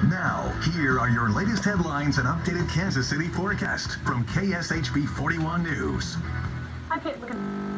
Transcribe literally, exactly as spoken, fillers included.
Now, here are your latest headlines and updated Kansas City forecast from K S H B forty-one News. Hi, Kate. Look at